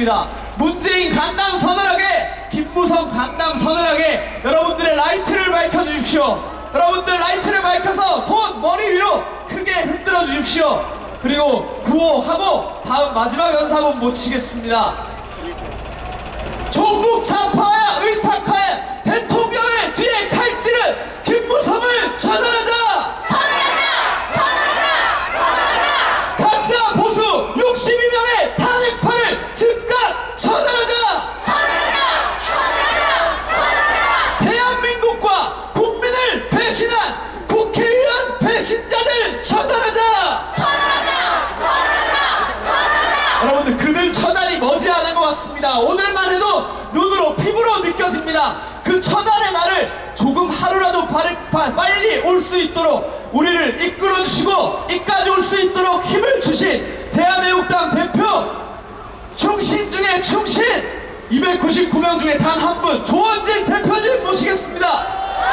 부탁드립니다. 문재인 강남 서늘하게, 김무성 강남 서늘하게 여러분들의 라이트를 밝혀주십시오. 여러분들 라이트를 밝혀서 손, 머리 위로 크게 흔들어 주십시오. 그리고 구호하고 다음 마지막 연사 한번 모치겠습니다. 종북 좌파와 의탁하에 대통령의 뒤에 칼질은 김무성을 처단하자! 가짜 보수 62명의 탄핵파를 즉각 처단하자! 대한민국과 국민을 배신한 국회의원 배신자들 처단하자! 여러분들 그들 처단이 머지않은 것 같습니다. 오늘만 해도 눈으로 피부로 느껴집니다. 그 처단의 날을 조금 하루라도 빨리 올 수 있도록 우리를 이끌어주시고 이까지 올 수 있도록 힘을 주신 대한애국당 대표 충신 중에 충신 299명 중에 단 한 분 조원진 대표님 모시겠습니다.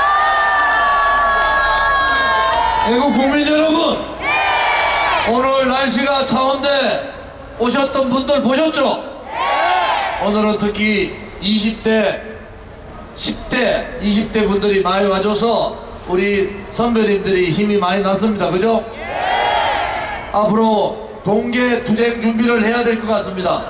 애국 국민 여러분, 오늘 날씨가 차운데 오셨던 분들 보셨죠? 오늘은 특히 20대, 10대, 20대 분들이 많이 와줘서 우리 선배님들이 힘이 많이 났습니다. 그죠? 앞으로 동계 투쟁 준비를 해야 될 것 같습니다.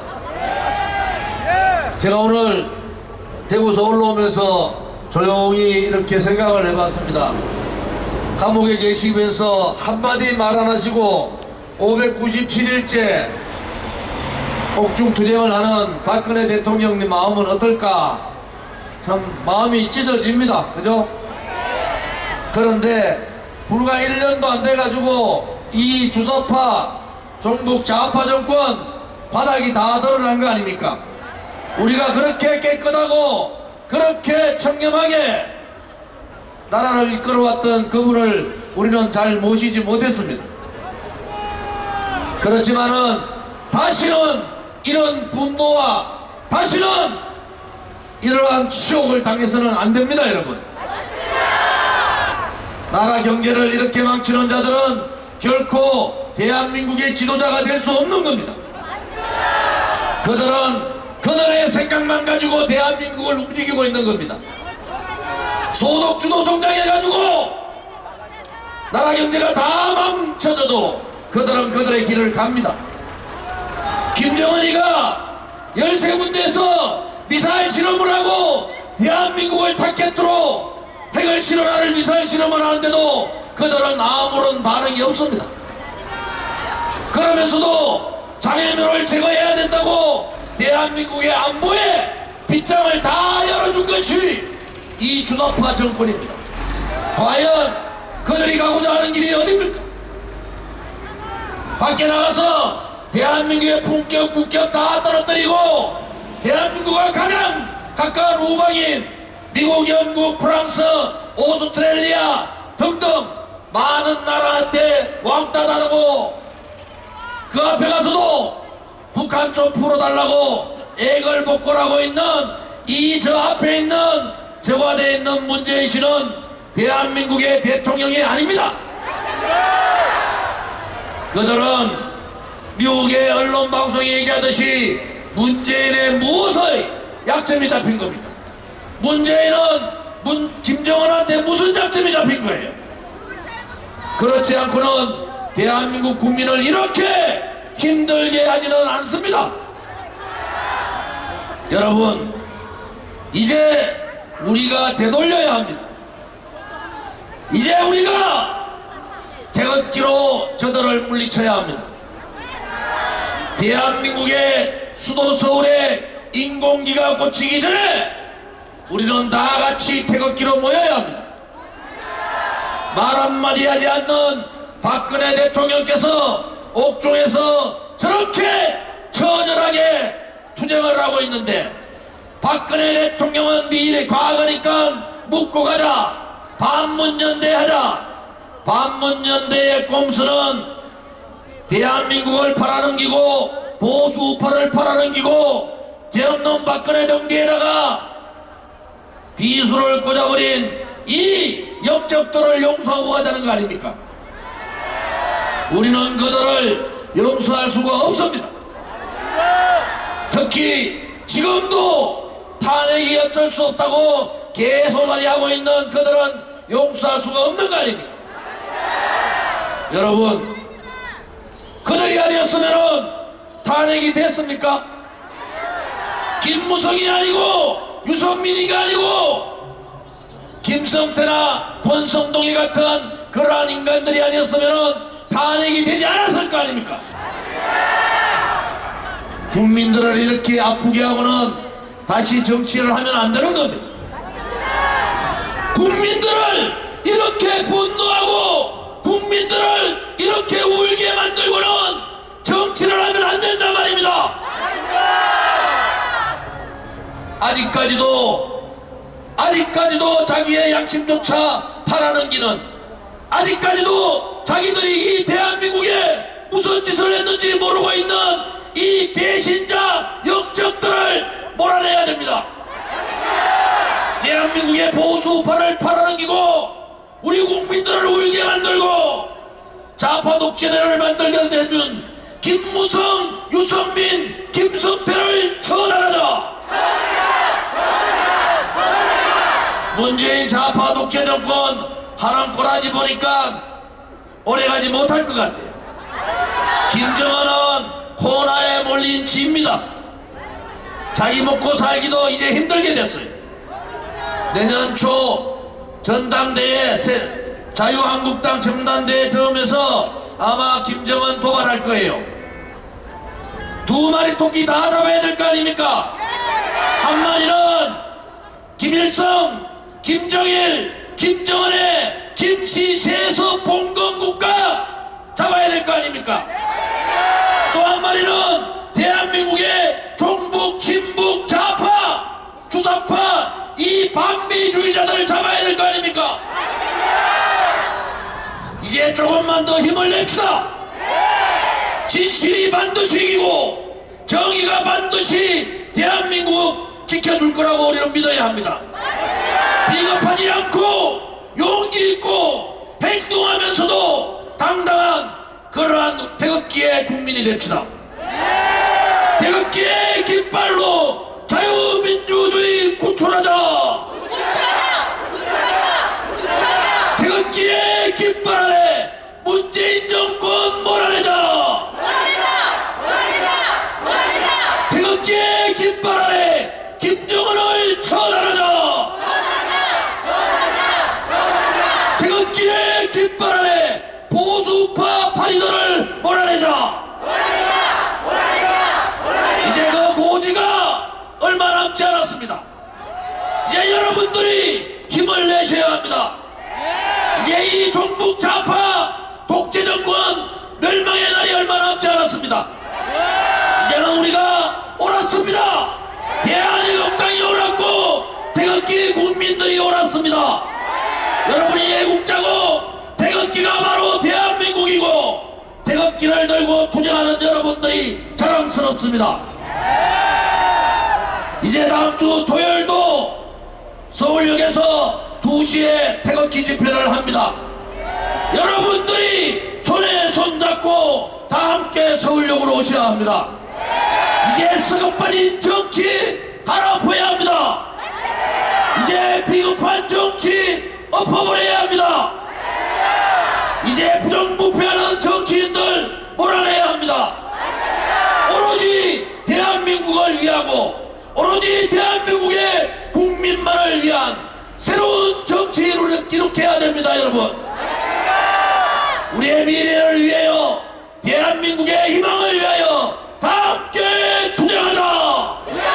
제가 오늘 대구에서 올라오면서 조용히 이렇게 생각을 해봤습니다. 감옥에 계시면서 한마디 말 안 하시고 597일째 옥중 투쟁을 하는 박근혜 대통령님 마음은 어떨까? 참 마음이 찢어집니다. 그죠? 그런데 불과 1년도 안 돼가지고 이 주사파 종북 좌파 정권 바닥이 다 드러난 거 아닙니까? 우리가 그렇게 깨끗하고 그렇게 청렴하게 나라를 이끌어왔던 그분을 우리는 잘 모시지 못했습니다. 그렇지만은 다시는 이런 분노와 다시는 이러한 추욕을 당해서는 안 됩니다, 여러분. 나라 경제를 이렇게 망치는 자들은 결코 대한민국의 지도자가 될 수 없는 겁니다. 그들은 그들의 생각만 가지고 대한민국을 움직이고 있는 겁니다. 소득주도 성장해가지고 나라 경제가 다 망쳐져도 그들은 그들의 길을 갑니다. 김정은이가 13군데에서 미사일 실험을 하고 대한민국을 타켓으로 핵을 실현하는 미사일 실험을 하는데도 그들은 아무런 반응이 없습니다. 그러면서도 장애물을 제거해야 된다고 대한민국의 안보에 빗장을 다 열어준 것이 이 주사파 정권입니다. 과연 그들이 가고자 하는 길이 어디입니까? 밖에 나가서 대한민국의 품격, 국격 다 떨어뜨리고 대한민국과 가장 가까운 우방인 미국, 영국, 프랑스, 오스트레일리아 등등 많은 나라한테 왕따 당하고 그 앞에 가서도 북한 좀 풀어달라고 애걸복걸하고 있는 이 저 앞에 있는 저과대에 있는 문재인 씨는 대한민국의 대통령이 아닙니다. 그들은 미국의 언론 방송이 얘기하듯이 문재인의 무엇의 약점이 잡힌 겁니까? 문재인은 김정은한테 무슨 약점이 잡힌 거예요? 그렇지 않고는 대한민국 국민을 이렇게 힘들게 하지는 않습니다. 여러분, 이제 우리가 되돌려야 합니다. 이제 우리가 태극기로 저들을 물리쳐야 합니다. 대한민국의 수도 서울에 인공기가 꽂히기 전에 우리는 다 같이 태극기로 모여야 합니다. 말 한마디 하지 않는 박근혜 대통령께서 옥중에서 저렇게 처절하게 투쟁을 하고 있는데 박근혜 대통령은 미래 과거니까 묻고 가자, 반문연대 하자. 반문연대의 꼼수는 대한민국을 팔아넘기고 보수우파를 팔아넘기고 죄없는 박근혜 정계에다가 비수를 꽂아버린 이 역적들을 용서하고 가자는 거 아닙니까? 우리는 그들을 용서할 수가 없습니다. 특히 지금도 탄핵이 어쩔 수 없다고 계속하게 하고 있는 그들은 용서할 수가 없는 거 아닙니까? 여러분, 그들이 아니었으면 탄핵이 됐습니까? 김무성이 아니고 유성민이가 아니고 김성태나 권성동이 같은 그러한 인간들이 아니었으면 탄핵이 되지 않았을 거 아닙니까? 국민들을 이렇게 아프게 하고는 다시 정치를 하면 안 되는 겁니다. 국민들을 이렇게 분노하고 국민들을 이렇게 울게 만들고는 정치를 하면 안 된단 말입니다. 아직까지도 자기의 양심조차 팔아넘기는, 아직까지도 자기들이 이 대한민국에 무슨 짓을 했는지 모르고 있는 이 배신자 역적들을 몰아내야 됩니다. 대한민국의 보수우파를 팔아넘기고 우리 국민들을 울게 만들고 좌파 독재대를 만들게 해준 김무성, 유성민, 김성태를 처단하자. 문재인 좌파 독재 정권 하는 꼬라지 보니까 오래가지 못할 것 같아요. 김정은은 코로나에 몰린 쥐입니다. 자기 먹고 살기도 이제 힘들게 됐어요. 내년 초 전당대회 자유한국당 전당대회 점에서 아마 김정은 도발할 거예요. 두 마리 토끼 다 잡아야 될 거 아닙니까? 한 마리는 김일성, 김정일, 김정은의 김치세습 봉건국가 잡아야 될 거 아닙니까? 또 한 마리는 대한민국의 종북, 친북, 좌파, 주사파 이 반미주의자들 잡아야 될 거 아닙니까? 이제 조금만 더 힘을 냅시다. 진실이 반드시 이기고 정의가 반드시 대한민국 지켜줄 거라고 우리는 믿어야 합니다. 비겁하지 않고 용기 있고 행동하면서도 당당한 그러한 태극기의 국민이 됩시다. 태극기의 깃발로 자유민주주의 구출하자. 태극기의 깃발 아래 문재인 정권 몰아내자. 태극기의 깃발 아래 김정은을 처단하자. 태극기의 깃발 아래 보수파 파리들을 몰아내자. 이제 그 고지가 얼마 남지 않았습니다. 이제 여러분들이 힘을 내셔야 합니다. 이제 이 종북 좌파 독재 정권 멸망의 날이 얼마 남지 않았습니다. 이제는 우리가 옳았습니다. 대한민국당이 옳았고 태극기 국민들이 옳았습니다. 여러분이 애국자고 태극기가 바로 대한민국이고 태극기를 들고 투쟁하는 여러분들이 자랑스럽습니다. 이제 다음주 토요일도 서울역에서 2시에 태극기 집회를 합니다. 여러분들이 손에 손잡고 다 함께 서울역으로 오셔야 합니다. 이제 썩어 빠진 정치 갈아엎어야 합니다. 이제 비겁한 정치 엎어버려야 합니다. 이제 부정부패하는 정치인들 몰아내야 합니다. 오로지 대한민국을 위하고 오로지 대한민국의 국민만을 위한 새로운 정치를 기록해야 됩니다. 여러분, 우리의 미래를 위하여 대한민국의 희망을 위하여 다 함께 투쟁하자.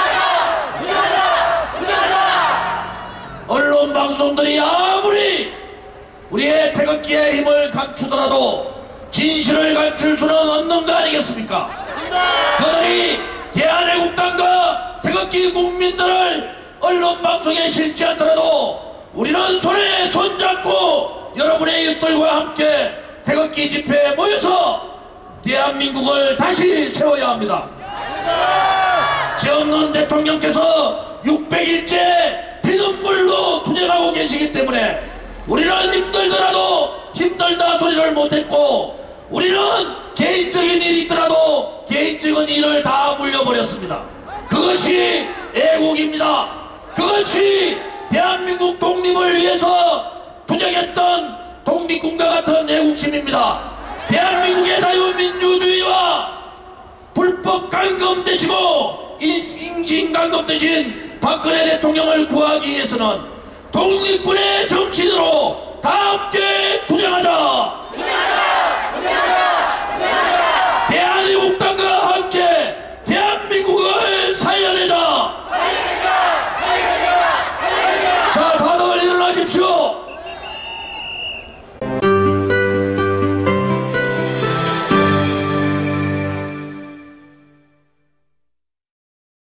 언론 방송들이 아무리 우리의 태극기의 힘을 감추더라도 진실을 감출 수는 없는 거 아니겠습니까? 그들이 대한애국당과 태극기 국민들을 언론 방송에 실지 않더라도 우리는 손에 손잡고 여러분의 이웃들과 함께 태극기 집회에 모여서 대한민국을 다시 세워야 합니다. 지금은 대통령께서 600일째 피눈물로 투쟁하고 계시기 때문에 우리는 힘들더라도 힘들다 소리를 못했고 우리는 개인적인 일이 있더라도 개인적인 일을 다 물려버렸습니다. 그것이 애국입니다. 그것이 대한민국 독립을 위해서 투쟁했던 독립군과 같은 애국심입니다. 대한민국의 자유민주주의와 불법 감금 대시고 인신감금 대신 박근혜 대통령을 구하기 위해서는 독립군의 정치인으로 다 함께 투쟁하자.